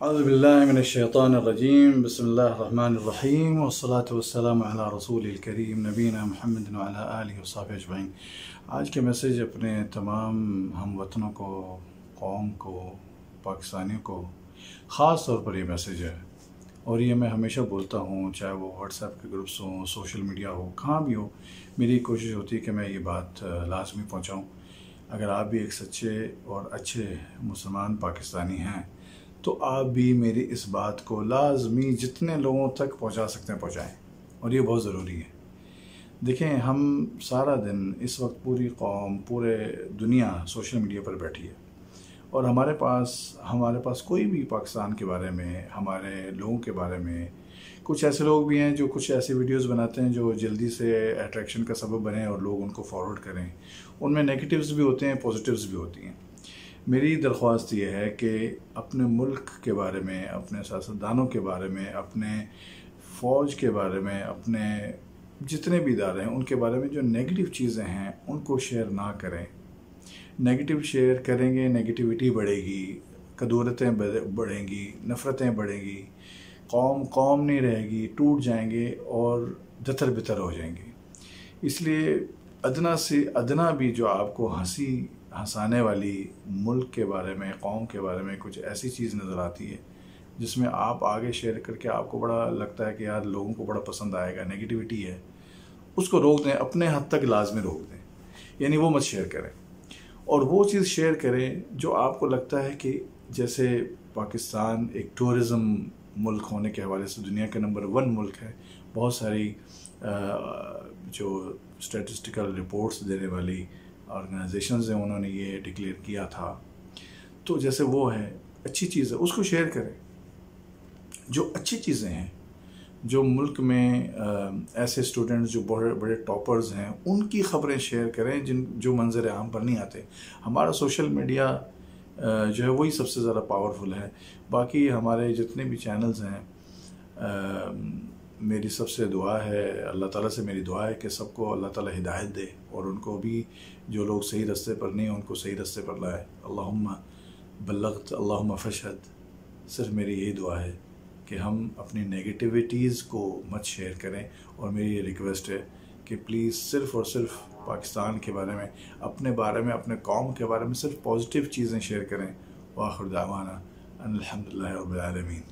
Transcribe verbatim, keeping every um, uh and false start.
أعوذ بالله من الشيطان الرجيم بسم الله الرحمن الرحيم والصلاة والسلام على رسول الكريم نبينا محمد وعلى آله وصحبه أجمعين۔ آج کے میسیج اپنے تمام ہم وطنوں کو، قوم کو، پاکستانیوں کو خاص طور پر یہ میسیج ہے، اور یہ میں ہمیشہ بولتا ہوں، چاہے وہ واٹس ایپ کے گروپس ہوں، سوشل میڈیا ہو، کہاں بھی ہو، میری کوشش ہوتی ہے کہ میں یہ بات لازمی پہنچاؤں۔ اگر آپ بھی ایک سچے اور اچھے مسلمان پاکستانی ہیں تو آپ بھی میری اس بات کو لازمی جتنے لوگوں تک پہنچا سکتے ہیں پہنچائیں، اور یہ بہت ضروری ہے۔ دیکھیں، ہم سارا دن اس وقت پوری قوم، پورے دنیا سوشل میڈیا پر بیٹھی ہے، اور ہمارے پاس ہمارے پاس کوئی بھی پاکستان کے بارے میں، ہمارے لوگوں کے بارے میں، کچھ ایسے لوگ بھی ہیں جو کچھ ایسی ویڈیوز بناتے ہیں جو جلدی سے اٹریکشن کا سبب بنیں اور لوگ ان کو فارورڈ کریں۔ ان میں نیگیٹیوز بھی ہوتے ہیں، پوزیٹیوز بھی ہوتی ہیں۔ میری درخواست یہ ہے کہ اپنے ملک کے بارے میں، اپنے سیاستدانوں کے بارے میں، اپنے فوج کے بارے میں، اپنے جتنے بھی ادارے ہیں ان کے بارے میں جو نیگیٹیو چیزیں ہیں ان کو شیئر نہ کریں۔ نیگیٹیو شیئر کریں گے، نیگیٹیوٹی بڑھے گی، کدورتیں بڑھیں گی، نفرتیں بڑھیں گی، قوم قوم نہیں رہے گی، ٹوٹ جائیں گے اور دتر بتر ہو جائیں گے۔ اس لیے ادنا سے ادنا بھی جو آپ کو ہنسی ہنسانے والی ملک کے بارے میں، قوم کے بارے میں کچھ ایسی چیز نظر آتی ہے جس میں آپ آگے شیئر کر کے آپ کو بڑا لگتا ہے کہ یار لوگوں کو بڑا پسند آئے گا، نیگیٹیوٹی ہے، اس کو روک دیں، اپنے حد تک لازمی روک دیں، یعنی وہ مت شیئر کریں، اور وہ چیز شیئر کریں جو آپ کو لگتا ہے کہ جیسے پاکستان ایک ٹورزم ملک ہونے کے حوالے سے دنیا کا نمبر ون ملک ہے، بہت ساری جو اسٹیٹسٹیکل رپورٹس دینے والی آرگنائزیشنز ہیں انہوں نے یہ ڈکلیئر کیا تھا، تو جیسے وہ ہے اچھی چیز ہے، اس کو شیئر کریں۔ جو اچھی چیزیں ہیں، جو ملک میں ایسے اسٹوڈنٹس جو بڑے بڑے ٹاپرز ہیں ان کی خبریں شیئر کریں جن جو منظر عام پر نہیں آتے۔ ہمارا سوشل میڈیا جو ہے وہی سب سے زیادہ پاورفل ہے۔ باقی ہمارے جتنے بھی چینلز ہیں، میری سب سے دعا ہے، اللہ تعالیٰ سے میری دعا ہے کہ سب کو اللہ تعالیٰ ہدایت دے، اور ان کو بھی جو لوگ صحیح رستے پر نہیں ہیں ان کو صحیح رستے پر لائے۔ اللہم بلغت اللہم فشہد، صرف میری یہی دعا ہے کہ ہم اپنی نیگیٹیوٹیز کو مت شیئر کریں، اور میری یہ ریکویسٹ ہے کہ پلیز صرف اور صرف پاکستان کے بارے میں، اپنے بارے میں، اپنے قوم کے بارے میں صرف پازیٹیو چیزیں شیئر کریں۔ وآخر دعوانا ان الحمدللہ رب العالمین۔